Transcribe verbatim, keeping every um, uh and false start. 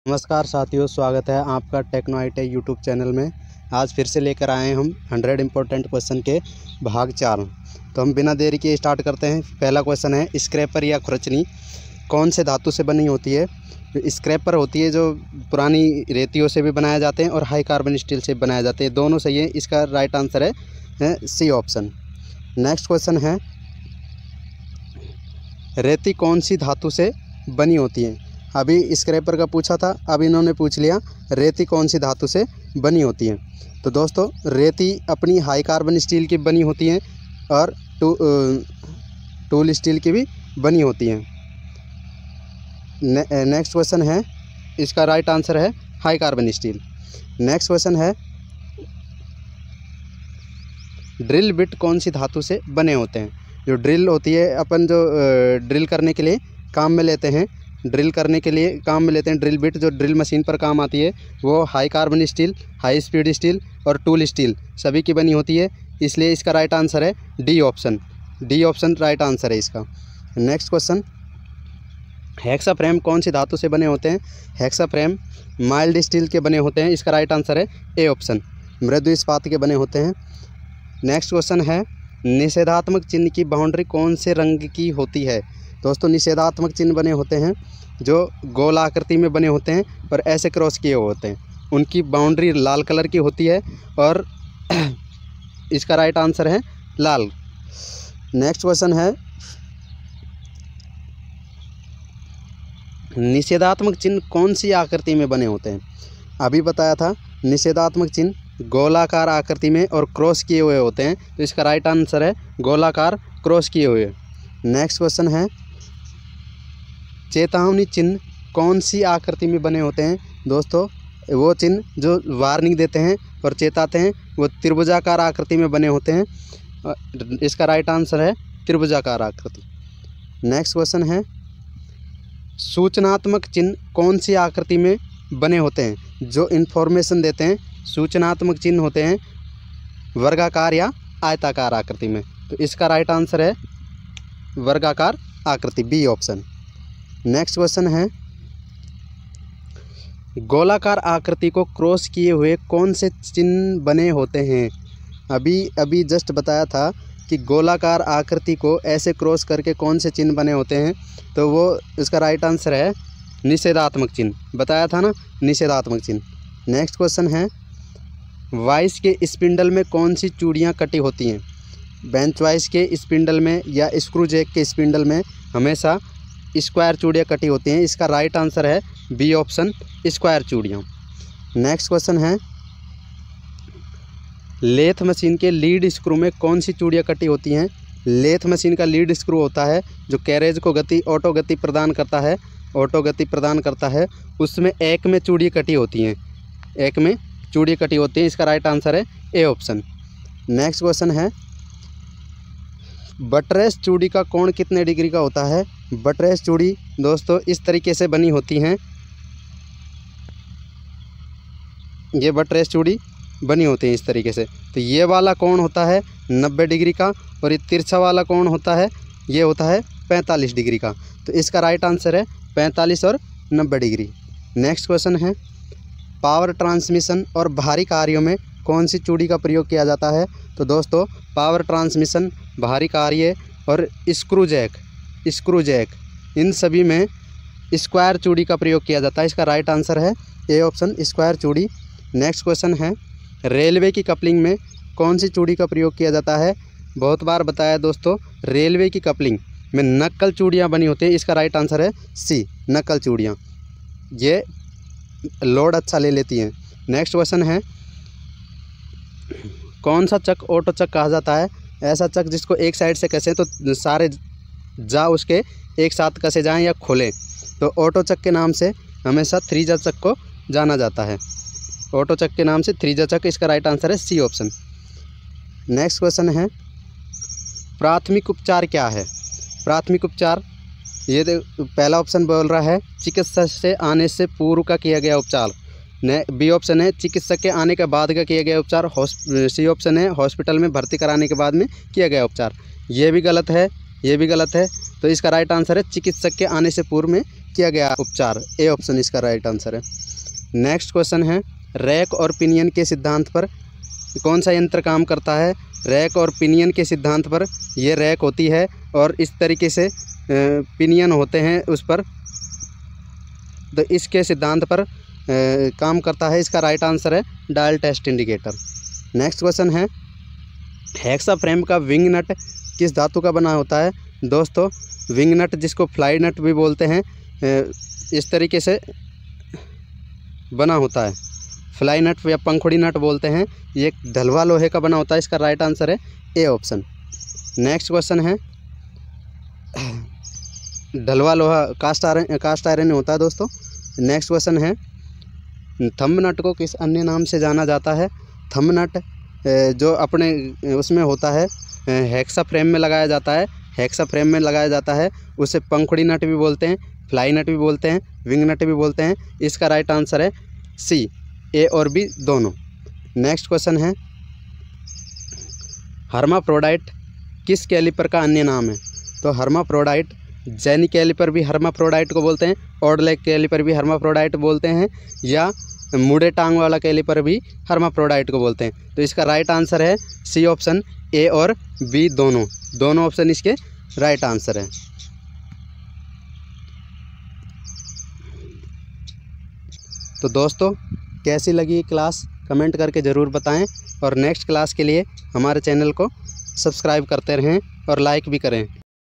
नमस्कार साथियों, स्वागत है आपका techno I T YouTube channel में। आज फिर से लेकर आए हैं हम हंड्रेड इम्पोर्टेंट क्वेश्चन के भाग चार। तो हम बिना देरी के स्टार्ट करते हैं। पहला क्वेश्चन है, स्क्रैपर या खुरचनी कौन से धातु से बनी होती है। जो स्क्रैपर होती है जो पुरानी रेतियों से भी बनाए जाते हैं और हाई कार्बन स्टील से बनाए जाते हैं, दोनों सही है। इसका राइट आंसर है, है सी ऑप्शन। नेक्स्ट क्वेश्चन है, रेती कौन सी धातु से बनी होती है। अभी स्क्रैपर का पूछा था, अब इन्होंने पूछ लिया रेती कौन सी धातु से बनी होती है। तो दोस्तों, रेती अपनी हाई कार्बन स्टील की बनी होती है और टू टूल स्टील की भी बनी होती है। ने, नेक्स्ट क्वेश्चन है, इसका राइट आंसर है high carbon steel. Next question है, ड्रिल बिट कौन सी धातु से बने होते हैं। जो ड्रिल होती है, अपन जो ड्रिल करने के लिए काम में लेते हैं, ड्रिल करने के लिए काम में लेते हैं ड्रिल बिट, जो ड्रिल मशीन पर काम आती है, वो high carbon steel, high speed steel और टूल स्टील सभी की बनी होती है। इसलिए इसका राइट आंसर है D option. D option right answer है इसका। नेक्स्ट क्वेश्चन, हेक्सा फ्रेम कौन सी धातु से बने होते हैं। हेक्सा फ्रेम माइल्ड स्टील के बने होते हैं। इसका राइट आंसर है ए ऑप्शन, मृदु इस्पात के बने होते हैं। नेक्स्ट क्वेश्चन है, निषेधात्मक चिन्ह की बाउंड्री कौन से रंग की होती है। दोस्तों, निषेधात्मक चिन्ह बने होते हैं जो गोल आकृति में बने होते हैं और ऐसे क्रॉस किए हुए होते हैं, उनकी बाउंड्री लाल कलर की होती है और इसका राइट आंसर है लाल। नेक्स्ट क्वेश्चन है, निषेधात्मक चिन्ह कौन सी आकृति में बने होते हैं। अभी बताया था निषेधात्मक चिन्ह गोलाकार आकृति में और क्रॉस किए हुए होते हैं, तो इसका राइट आंसर है गोलाकार क्रॉस किए हुए। नेक्स्ट क्वेश्चन है, चेतावनी चिन्ह कौन सी आकृति में बने होते हैं। दोस्तों, वो चिन्ह जो वार्निंग देते हैं और चेताते हैं, वो त्रिभुजाकार आकृति में बने होते हैं। इसका राइट आंसर है त्रिभुजाकार आकृति। नेक्स्ट क्वेश्चन है, सूचनात्मक चिन्ह कौन सी आकृति में बने होते हैं। जो इन्फॉर्मेशन देते हैं, सूचनात्मक चिन्ह होते हैं वर्गाकार या आयताकार आकृति में। तो इसका राइट आंसर है वर्गाकार आकृति, बी ऑप्शन। नेक्स्ट क्वेश्चन है, गोलाकार आकृति को क्रॉस किए हुए कौन से चिन्ह बने होते हैं। अभी अभी जस्ट बताया था कि गोलाकार आकृति को ऐसे क्रॉस करके कौन से चिन्ह बने होते हैं, तो वो इसका राइट आंसर है निषेधात्मक चिन्ह। बताया था ना, निषेधात्मक चिन्ह। नेक्स्ट क्वेश्चन है, वाइस के स्पिंडल में कौन सी चूड़ियाँ कटी होती हैं। बेंच वाइस के स्पिंडल में या स्क्रू जैक के स्पिंडल में हमेशा स्क्वायर चूड़ियाँ कटी होती हैं। इसका राइट आंसर है बी ऑप्शन, स्क्वायर चूड़ियाँ। नेक्स्ट क्वेश्चन है, लेथ मशीन के लीड स्क्रू में कौन सी चूड़ियाँ कटी होती हैं। लेथ मशीन का लीड स्क्रू होता है जो कैरेज को गति, ऑटो गति प्रदान करता है, ऑटो गति प्रदान करता है, उसमें एक में चूड़ी कटी होती हैं, एक में चूड़ी कटी होती हैं। इसका राइट आंसर है ए ऑप्शन। नेक्स्ट क्वेश्चन है, बटरेस चूड़ी का कोण कितने डिग्री का होता है। बटरेस चूड़ी दोस्तों इस तरीके से बनी होती हैं, ये बटरेस चूड़ी बनी होती है इस तरीके से। तो ये वाला कोण होता है नब्बे डिग्री का और ये तिरछा वाला कोण होता है, ये होता है पैंतालीस डिग्री का। तो इसका राइट आंसर है पैंतालीस और नब्बे डिग्री। नेक्स्ट क्वेश्चन है, पावर ट्रांसमिशन और भारी कार्यों में कौन सी चूड़ी का प्रयोग किया जाता है। तो दोस्तों, पावर ट्रांसमिशन, भारी कार्य और स्क्रू जैक, स्क्रू जैक इन सभी में स्क्वायर चूड़ी का प्रयोग किया जाता है। इसका राइट आंसर है ए ऑप्शन, स्क्वायर चूड़ी। नेक्स्ट क्वेश्चन है, रेलवे की कपलिंग में कौन सी चूड़ी का प्रयोग किया जाता है। बहुत बार बताया दोस्तों, रेलवे की कपलिंग में नक्कल चूड़ियाँ बनी होती हैं। इसका राइट आंसर है सी, नक्कल चूड़ियाँ, ये लोड अच्छा ले लेती हैं। नेक्स्ट क्वेश्चन है, कौन सा चक ऑटो चक कहा जाता है। ऐसा चक जिसको एक साइड से कसें तो सारे जा उसके एक साथ कसे जाएं या खोलें, तो ऑटो चक के नाम से हमेशा थ्री जा चक को जाना जाता है। ऑटो चक के नाम से थ्री जा चक। इसका राइट आंसर है सी ऑप्शन। नेक्स्ट क्वेश्चन है, प्राथमिक उपचार क्या है। प्राथमिक उपचार, ये पहला ऑप्शन बोल रहा है चिकित्सक से आने से पूर्व का किया गया उपचार। ने बी ऑप्शन है चिकित्सक के आने के बाद का किया गया उपचार। सी ऑप्शन है हॉस्पिटल में भर्ती कराने के बाद में किया गया उपचार। ये भी गलत है, ये भी गलत है। तो इसका राइट आंसर है चिकित्सक के आने से पूर्व में किया गया उपचार, ए ऑप्शन इसका राइट आंसर है। नेक्स्ट क्वेश्चन है, रैक और पिनियन के सिद्धांत पर कौन सा यंत्र काम करता है? रैक और पिनियन के सिद्धांत पर ये रैक होती है और इस तरीके से पिनियन होते हैं उस पर, तो इसके सिद्धांत पर ए, काम करता है। इसका राइट आंसर है dial test indicator. Next question है, हेक्सा फ्रेम का विंग नट किस धातु का बना होता है? दोस्तों विंग नट जिसको फ्लाई नट भी बोलते हैं, इस तरीके से बना होता है, फ्लाई नट या पंखुड़ी नट बोलते हैं। ये ढलवा लोहे का बना होता है। इसका राइट आंसर है ए ऑप्शन। नेक्स्ट क्वेश्चन है, ढलवा लोहा कास्ट आयरन कास्ट आयरन होता है दोस्तों। नेक्स्ट क्वेश्चन है, थंब नट को किस अन्य नाम से जाना जाता है? थंब नट जो अपने उसमें होता है, हेक्सा फ्रेम में लगाया जाता है, हेक्सा फ्रेम में लगाया जाता है, उसे पंखुड़ी नट भी बोलते हैं, फ्लाई नट भी बोलते हैं, विंग नट भी बोलते हैं। इसका राइट आंसर है सी, ए और बी दोनों। नेक्स्ट क्वेश्चन है, हर्माफ्रोडाइट किस कैलिपर का अन्य नाम है? तो हर्माफ्रोडाइट जेनी कैलिपर भी हर्माफ्रोडाइट को बोलते हैं, ऑडलेग कैलिपर भी हर्माफ्रोडाइट बोलते हैं, या मुड़े टांग वाला कैलिपर भी हर्माफ्रोडाइट को बोलते हैं। तो इसका राइट आंसर है सी ऑप्शन, ए और बी दोनों दोनों ऑप्शन इसके राइट आंसर है। तो दोस्तों कैसी लगी क्लास कमेंट करके ज़रूर बताएं, और नेक्स्ट क्लास के लिए हमारे चैनल को सब्सक्राइब करते रहें और लाइक भी करें।